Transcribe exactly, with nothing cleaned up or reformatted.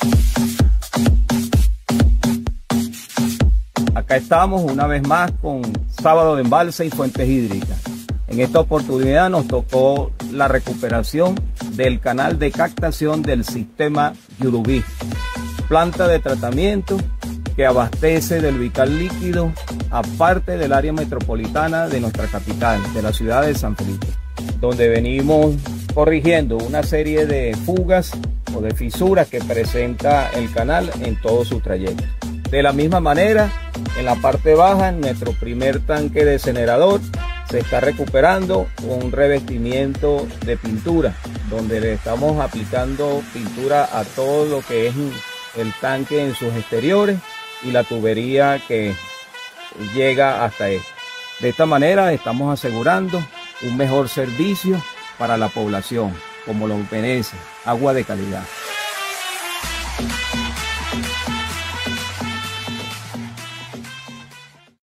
Acá estamos una vez más con Sábado de Embalse y Fuentes Hídricas. En esta oportunidad nos tocó la recuperación del canal de captación del sistema Yurubí, planta de tratamiento que abastece del vital líquido a parte del área metropolitana de nuestra capital, de la ciudad de San Felipe, donde venimos corrigiendo una serie de fugas o de fisuras que presenta el canal en todo su trayecto. De la misma manera, en la parte baja, en nuestro primer tanque de generador, se está recuperando un revestimiento de pintura, donde le estamos aplicando pintura a todo lo que es el tanque en sus exteriores y la tubería que llega hasta él. De esta manera estamos asegurando un mejor servicio para la población, como lo merece, agua de calidad.